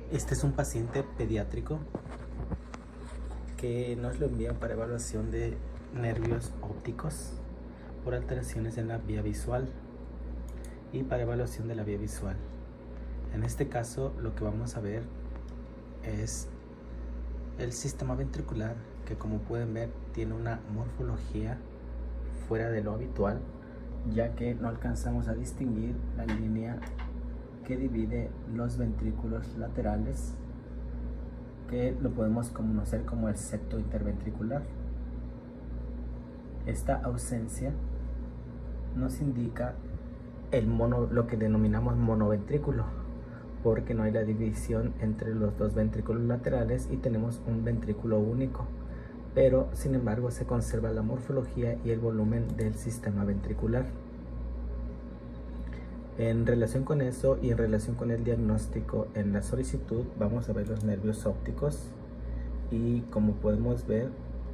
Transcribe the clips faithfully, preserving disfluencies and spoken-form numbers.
Este es un paciente pediátrico que nos lo envían para evaluación de nervios ópticos por alteraciones en la vía visual y para evaluación de la vía visual. En este caso lo que vamos a ver es el sistema ventricular, que como pueden ver tiene una morfología fuera de lo habitual, ya que no alcanzamos a distinguir la línea que divide los ventrículos laterales, que lo podemos conocer como el septo interventricular. Esta ausencia nos indica el mono, lo que denominamos monoventrículo, porque no hay la división entre los dos ventrículos laterales y tenemos un ventrículo único, pero sin embargo se conserva la morfología y el volumen del sistema ventricular. En relación con eso y en relación con el diagnóstico, en la solicitud vamos a ver los nervios ópticos y como podemos ver,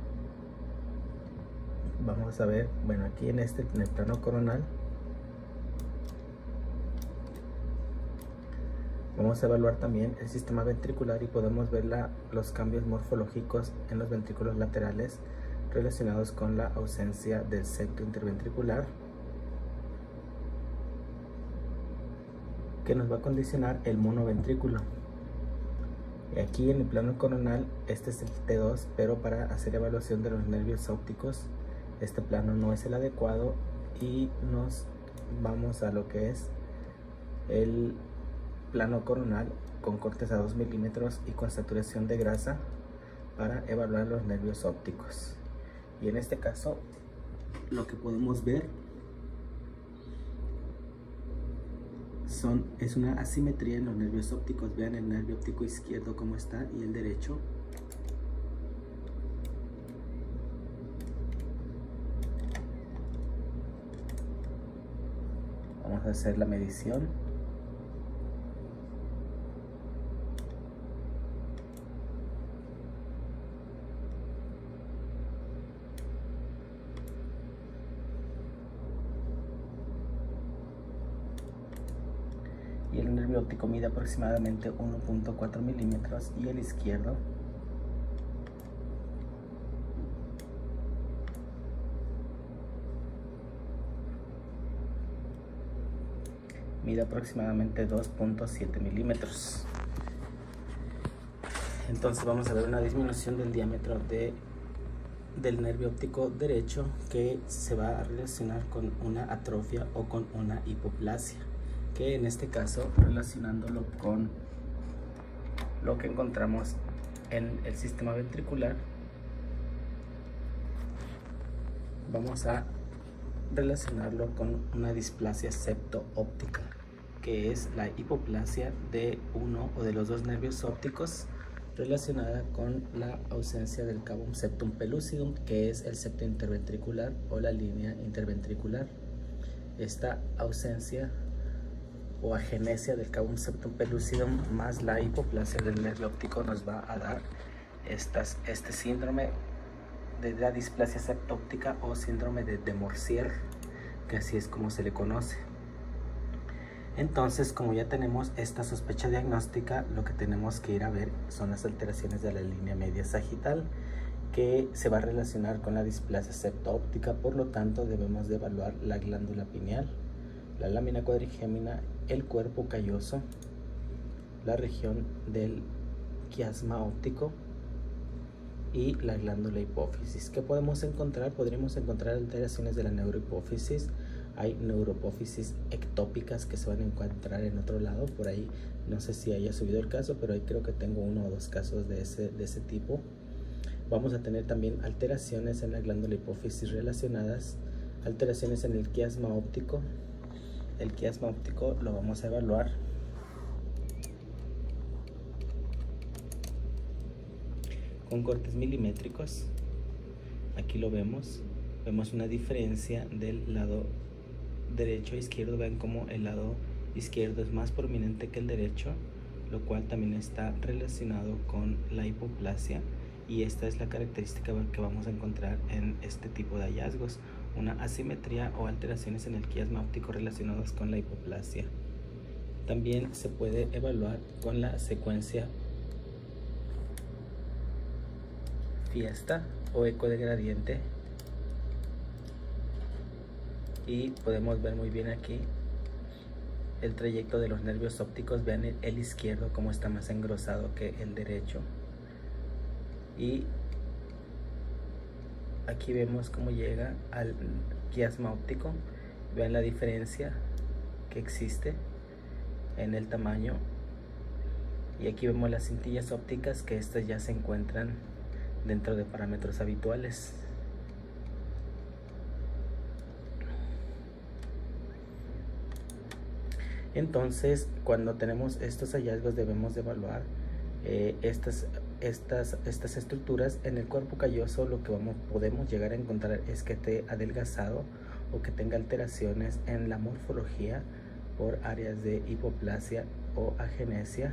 vamos a ver, bueno, aquí en este en el plano coronal vamos a evaluar también el sistema ventricular y podemos ver la, los cambios morfológicos en los ventrículos laterales relacionados con la ausencia del septo interventricular, que nos va a condicionar el monoventrículo. Y aquí en el plano coronal, este es el T dos, pero para hacer evaluación de los nervios ópticos, este plano no es el adecuado y nos vamos a lo que es el plano coronal con cortes a dos milímetros y con saturación de grasa para evaluar los nervios ópticos. Y en este caso, lo que podemos ver Son, es una asimetría en los nervios ópticos. Vean el nervio óptico izquierdo cómo está y el derecho. Vamos a hacer la medición. Y el nervio óptico mide aproximadamente uno punto cuatro milímetros y el izquierdo mide aproximadamente dos punto siete milímetros. Entonces vamos a ver una disminución del diámetro de, del nervio óptico derecho, que se va a relacionar con una atrofia o con una hipoplasia, que en este caso, relacionándolo con lo que encontramos en el sistema ventricular, vamos a relacionarlo con una displasia septo-óptica, que es la hipoplasia de uno o de los dos nervios ópticos relacionada con la ausencia del cabum septum pellucidum, que es el septo interventricular o la línea interventricular. Esta ausencia o agenesia del cabum septum pellucidum más la hipoplasia del nervio óptico nos va a dar estas, este síndrome de la displasia septo-óptica o síndrome de, de Morsier, que así es como se le conoce. Entonces, como ya tenemos esta sospecha diagnóstica, lo que tenemos que ir a ver son las alteraciones de la línea media sagital, que se va a relacionar con la displasia septo-óptica. Por lo tanto, debemos de evaluar la glándula pineal, la lámina cuadrigémina, el cuerpo calloso, la región del quiasma óptico y la glándula hipófisis. ¿Qué podemos encontrar? Podríamos encontrar alteraciones de la neurohipófisis. Hay neurohipófisis ectópicas que se van a encontrar en otro lado. Por ahí no sé si haya subido el caso, pero ahí creo que tengo uno o dos casos de ese, de ese tipo. Vamos a tener también alteraciones en la glándula hipófisis relacionadas, alteraciones en el quiasma óptico. El quiasma óptico lo vamos a evaluar con cortes milimétricos. Aquí lo vemos. Vemos una diferencia del lado derecho a izquierdo. Ven como el lado izquierdo es más prominente que el derecho, lo cual también está relacionado con la hipoplasia. Y esta es la característica que vamos a encontrar en este tipo de hallazgos: una asimetría o alteraciones en el quiasma óptico relacionadas con la hipoplasia. También se puede evaluar con la secuencia fiesta o eco de gradiente, y podemos ver muy bien aquí el trayecto de los nervios ópticos. Vean el, el izquierdo como está más engrosado que el derecho, y aquí vemos cómo llega al quiasma óptico. Vean la diferencia que existe en el tamaño, y aquí vemos las cintillas ópticas, que estas ya se encuentran dentro de parámetros habituales. Entonces, cuando tenemos estos hallazgos, debemos de evaluar eh, estas, estas, estas estructuras. En el cuerpo calloso lo que vamos, podemos llegar a encontrar es que esté adelgazado o que tenga alteraciones en la morfología por áreas de hipoplasia o agenesia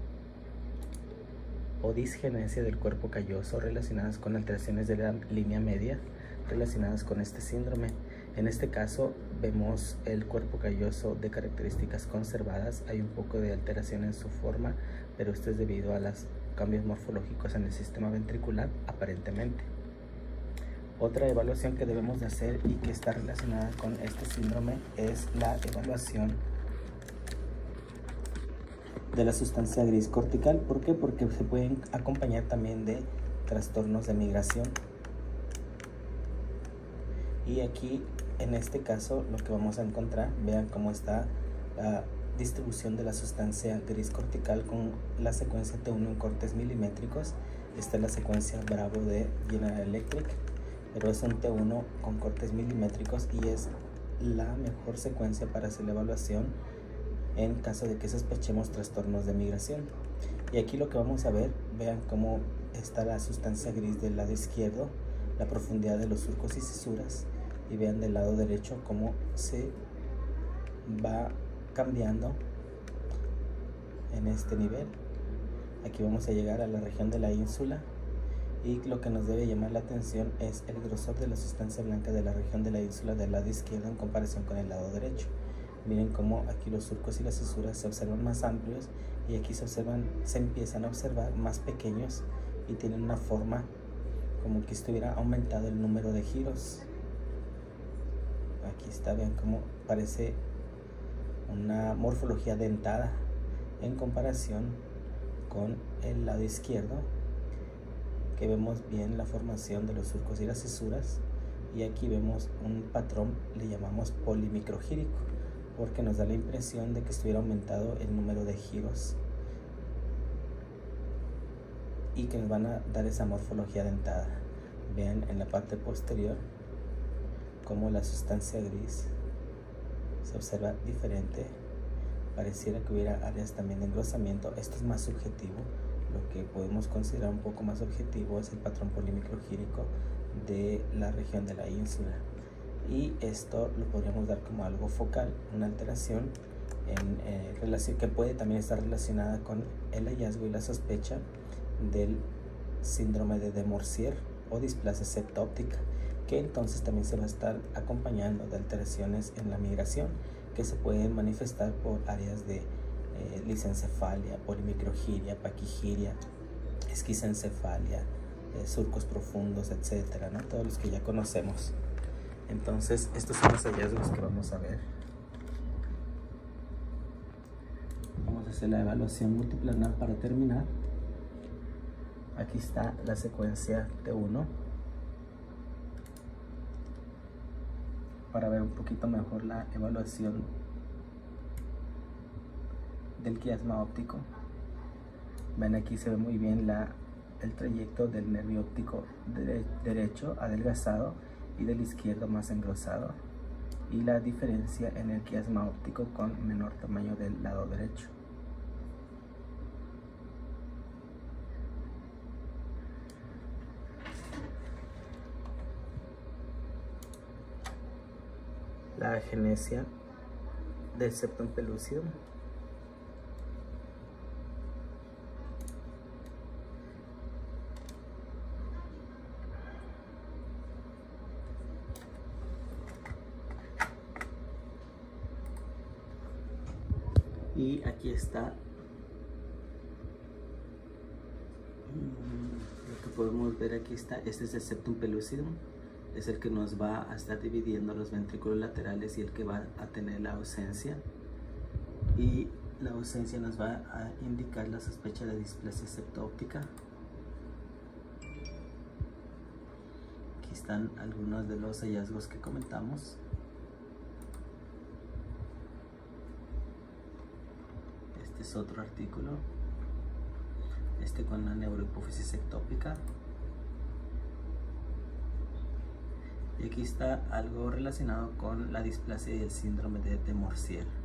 o disgenesia del cuerpo calloso, relacionadas con alteraciones de la línea media relacionadas con este síndrome. En este caso vemos el cuerpo calloso de características conservadas. Hay un poco de alteración en su forma, pero esto es debido a los cambios morfológicos en el sistema ventricular, aparentemente. Otra evaluación que debemos de hacer y que está relacionada con este síndrome es la evaluación de la sustancia gris cortical. ¿Por qué? Porque se pueden acompañar también de trastornos de migración. Y aquí, en este caso, lo que vamos a encontrar, vean cómo está la distribución de la sustancia gris cortical con la secuencia T uno en cortes milimétricos. Esta es la secuencia Bravo de General Electric, pero es un T uno con cortes milimétricos y es la mejor secuencia para hacer la evaluación en caso de que sospechemos trastornos de migración. Y aquí lo que vamos a ver, vean cómo está la sustancia gris del lado izquierdo, la profundidad de los surcos y cisuras, y vean del lado derecho cómo se va cambiando en este nivel. Aquí vamos a llegar a la región de la ínsula, y lo que nos debe llamar la atención es el grosor de la sustancia blanca de la región de la ínsula del lado izquierdo en comparación con el lado derecho. Miren cómo aquí los surcos y las cisuras se observan más amplios, y aquí se observan, se empiezan a observar más pequeños, y tienen una forma como que estuviera aumentado el número de giros. Aquí está, vean cómo parece una morfología dentada en comparación con el lado izquierdo, que vemos bien la formación de los surcos y las cisuras. Y aquí vemos un patrón, le llamamos polimicrogírico, porque nos da la impresión de que estuviera aumentado el número de giros y que nos van a dar esa morfología dentada. Vean en la parte posterior cómo la sustancia gris se observa diferente. Pareciera que hubiera áreas también de engrosamiento. Esto es más subjetivo. Lo que podemos considerar un poco más objetivo es el patrón polimicrogírico de la región de la ínsula. Y esto lo podríamos dar como algo focal, una alteración en, eh, relación, que puede también estar relacionada con el hallazgo y la sospecha del síndrome de De Morsier o displasia septóptica, que entonces también se va a estar acompañando de alteraciones en la migración, que se pueden manifestar por áreas de eh, lisencefalia, polimicrogiria, paquigiria, esquisencefalia, eh, surcos profundos, etcétera, ¿no? Todos los que ya conocemos. Entonces, estos son los hallazgos que vamos a ver. Vamos a hacer la evaluación multiplanar para terminar. Aquí está la secuencia T uno para ver un poquito mejor la evaluación del quiasma óptico. Ven, aquí se ve muy bien la, el trayecto del nervio óptico de, derecho adelgazado y del izquierdo más engrosado, y la diferencia en el quiasma óptico con menor tamaño del lado derecho. La agenesia del septum pelúcido. Y aquí está lo que podemos ver. Aquí está, este es el septum pellucidum, es el que nos va a estar dividiendo los ventrículos laterales y el que va a tener la ausencia, y la ausencia nos va a indicar la sospecha de displasia septo-óptica. Aquí están algunos de los hallazgos que comentamos. Este es otro artículo, este con la neurohipófisis ectópica. Y aquí está algo relacionado con la displasia y el síndrome de, de Morsier.